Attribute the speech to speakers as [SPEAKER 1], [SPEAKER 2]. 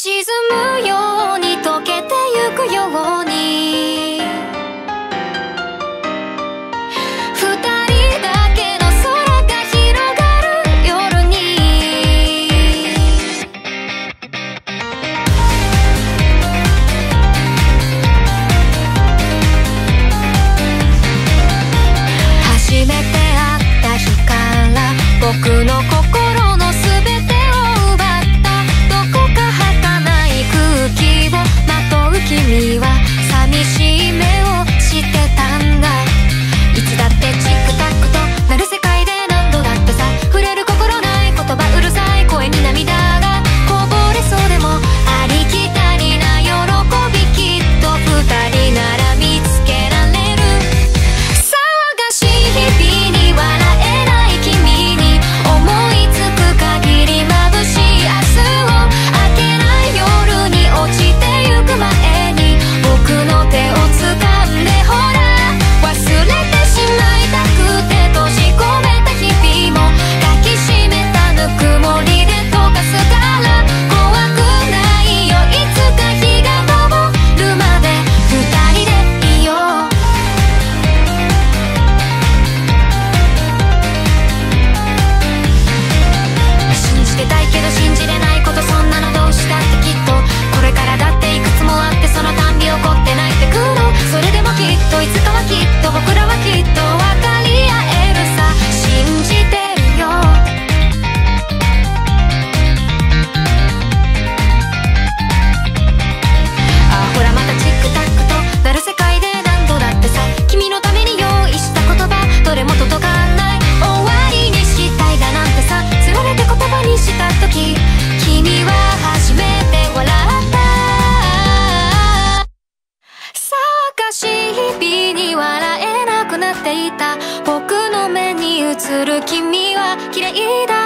[SPEAKER 1] 沈むように溶けてゆくように二人だけの空が広がる夜に初めて会った日から僕の心の全てを奪ったどこか儚い空気をまとう君は寂しい目をしてたんだ。いつだってチックタックとなる世界で何度だってさ触れる心ない言葉うるさい声に涙がこぼれそうでもありきたりな喜びきっと二人なら見つけられる。騒がしい日々に笑えない君に思いつく限り眩しい明日を明けない夜に落ちてゆく前に僕の手を掴んでほら忘れてしまいたくて閉じ込めた日々も抱きしめたぬくもりで溶かすから怖くないよいつか日が昇るまで二人でいよう。信じてたいけど信じれないことそんなのどうしたってきっとこれからだっていくつもあってそのたんび起こって泣いてくのそれでもきっといつかはきっと僕らはきっと分かり合えるさ信じてるよ。あほらまたチックタックとなる世界で何度だってさ君のために用意した言葉どれも届かない終わりにしたいだなんてさつられて言葉にした時君は初めて笑った騒がしい日々に笑えなくなっていた僕の目に映る君は綺麗だ